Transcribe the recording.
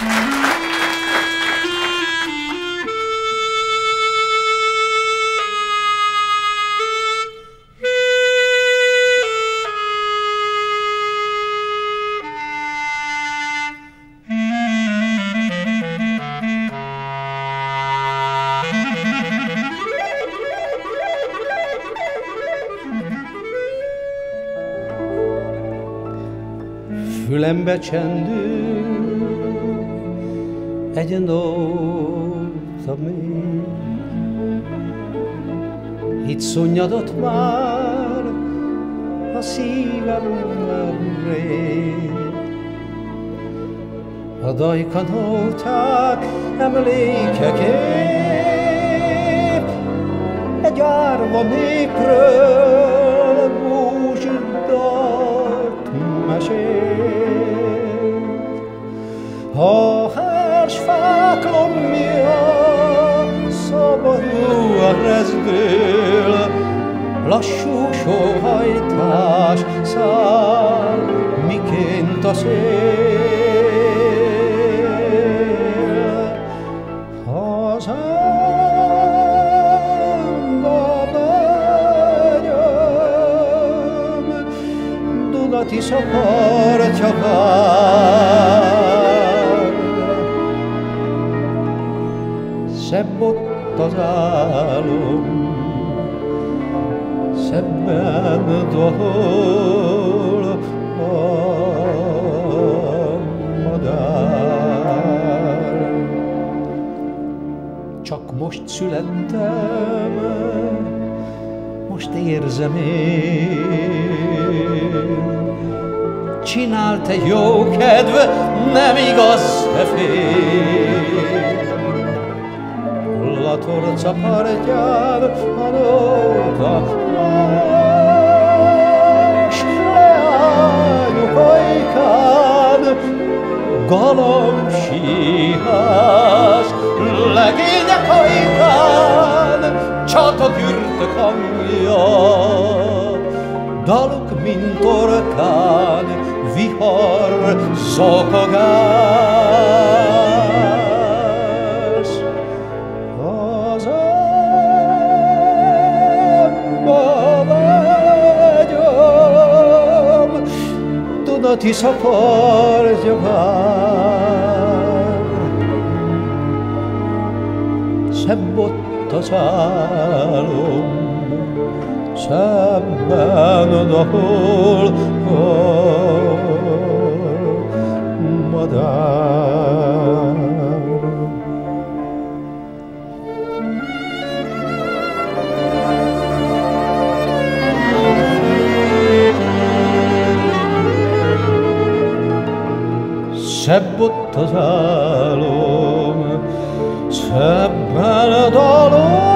Fülembe csendül egy nóta még, itt szunnyadott már a szívemben rég. A dajkanóták emlékekép egy árva népről búzsdalt mesél. A hársfák lombja szomorúan rezdül, lassú sóhajtás száll, miként a szél. Hazámba megyem, Duna-Tisza partja vár. Szebb ott az álom, szebben dahol a madár. Csak most születtem, most érzem én, csinált egy jó kedv, nem igaz, e fél. Latorca partján a nóta más, leányok ajkán galambsíhás, legények ajkán csatakürtök hangja, dalok, mint orkán, vihar zokogás. Duna-Tisza partja vár. Szebb ott az álom, szebben dahol a madár. Szebb ott az álom, szebben dalol